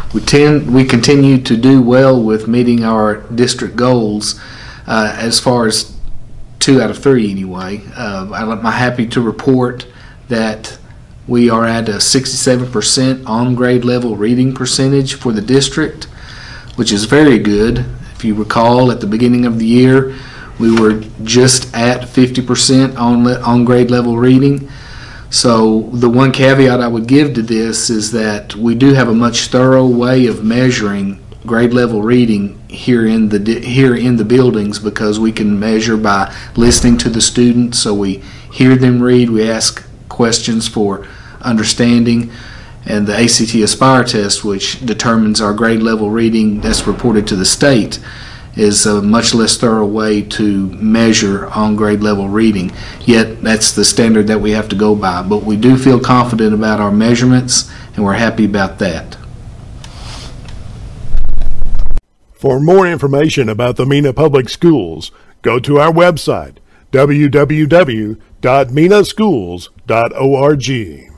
We continue to do well with meeting our district goals as far as 2 out of 3 anyway. I'm happy to report that we are at a 67% on-grade level reading percentage for the district, which is very good. If you recall, at the beginning of the year, we were just at 50% on grade level reading. So the one caveat I would give to this is that we do have a much thorough way of measuring grade level reading here in the buildings, because we can measure by listening to the students. So we hear them read, we ask questions for understanding, and the ACT Aspire test, which determines our grade level reading that's reported to the state, is a much less thorough way to measure on grade level reading. Yet that's the standard that we have to go by. But we do feel confident about our measurements, and we're happy about that. For more information about the Mena Public Schools, go to our website, www.menaschools.org.